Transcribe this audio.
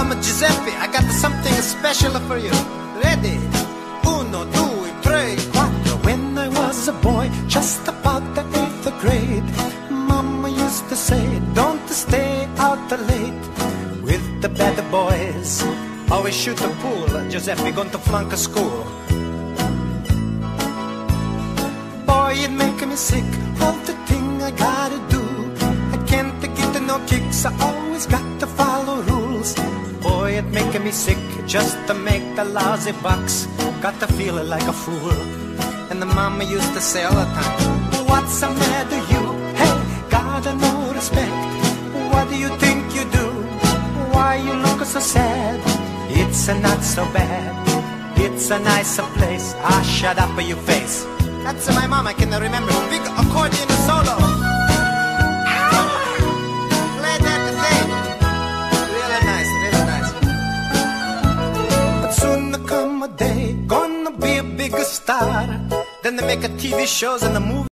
Mama Giuseppe, I got something special for you. Ready? Uno, due, tre, quattro. When I was a boy, just about the 8th grade, Mama used to say, don't stay out late with the bad boys. Always shoot the pool, Giuseppe going to flunk a school. Boy, it make me sick, all the thing I gotta do. I can't get no kicks, I always got to follow rules. Boy, it make me sick, just to make the lousy bucks. Got to feel like a fool. And the mama used to say all the time, what's the matter you? Hey, got no respect. What do you think you do? Why you look so sad? It's not so bad. It's a nice place. Ah, shut up your face. That's my mom, I can remember. Big accordion solo. Play that thing. Really nice, really nice. But soon there come a day, gonna be a big star. Then they make a TV shows and the movie.